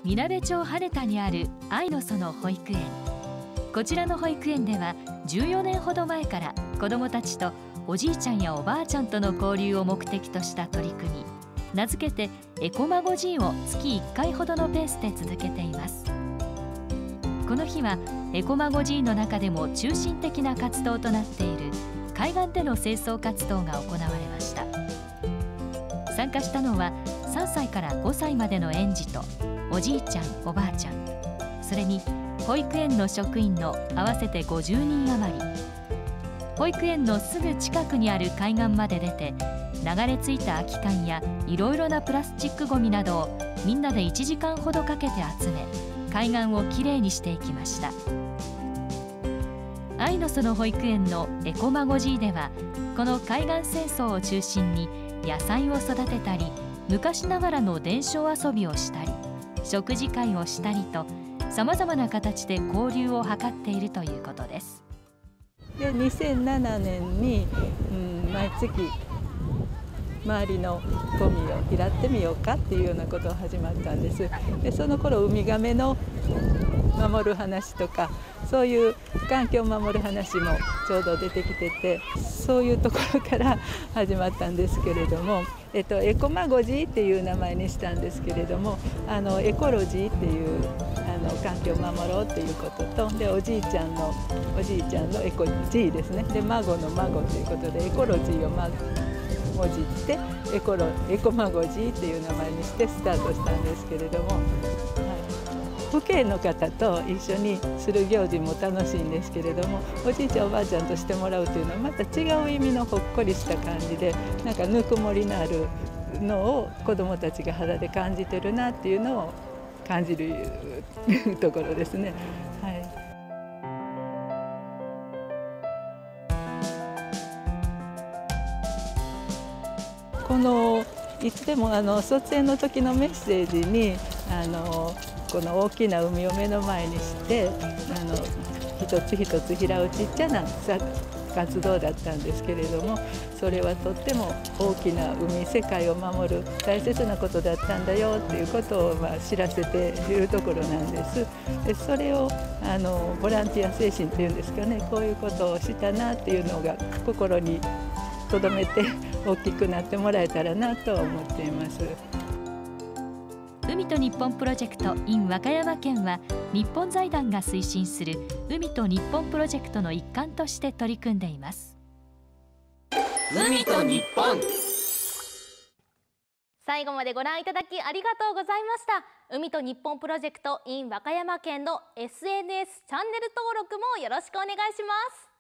みなべ町羽田にある愛の園保育園。こちらの保育園では14年ほど前から子どもたちとおじいちゃんやおばあちゃんとの交流を目的とした取り組み、名付けてエコマゴ G を月1回ほどのペースで続けています。この日はエコマゴ G の中でも中心的な活動となっている海岸での清掃活動が行われました。参加したのは3歳から5歳までの園児とおじいちゃんおばあちゃん、それに保育園の職員の合わせて50人余り。保育園のすぐ近くにある海岸まで出て、流れ着いた空き缶やいろいろなプラスチックごみなどをみんなで1時間ほどかけて集め、海岸をきれいにしていきました。愛の園保育園のエコマゴ G では、この海岸清掃を中心に野菜を育てたり、昔ながらの伝承遊びをしたり、食事会をしたりと、さまざまな形で交流を図っているということです。 で2007年に、毎月周りのゴミを拾ってみようかっていうようなことが始まったんです。でその頃ウミガメの守る話とか、そういう環境を守る話もちょうど出てきてて、そういうところから始まったんですけれども、エコマゴ G っていう名前にしたんですけれども、エコロジーっていう環境を守ろうっていうことと、でおじいちゃんのエコ G ですね。で孫の孫ということでエコロジーをもじってエコマゴ G っていう名前にしてスタートしたんですけれども、父兄の方と一緒にする行事も楽しいんですけれども、おじいちゃんおばあちゃんとしてもらうというのはまた違う意味のほっこりした感じで、なんかぬくもりのあるのを子どもたちが肌で感じてるなっていうのを感じるところですね。はい。このいつでも卒園の時のメッセージにこの大きな海を目の前にして一つ一つ拾うちっちゃな活動だったんですけれども、それはとっても大きな海、世界を守る大切なことだったんだよっていうことを知らせているところなんです。でそれをボランティア精神っていうんですかね、こういうことをしたなっていうのが心に留めて大きくなってもらえたらなと思っています。 海と日本プロジェクト in 和歌山県は、日本財団が推進する海と日本プロジェクトの一環として取り組んでいます。 海と日本。 最後までご覧いただきありがとうございました。海と日本プロジェクト in 和歌山県の SNS チャンネル登録もよろしくお願いします。